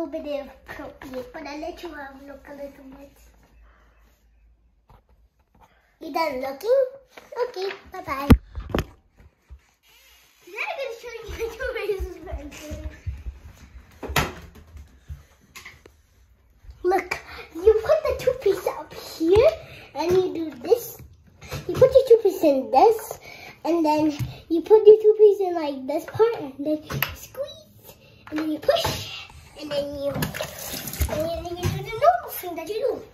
little bit inappropriate, but I'll let you look a little bit. You done looking? Okay, bye-bye. Now I'm going to show you my toothpaste. Look, you put the toothpaste up here, and you do this. You put your toothpaste in this, and then you put your toothpaste in like this part, and then you squeeze, and then you push, and then you do the normal thing that you do.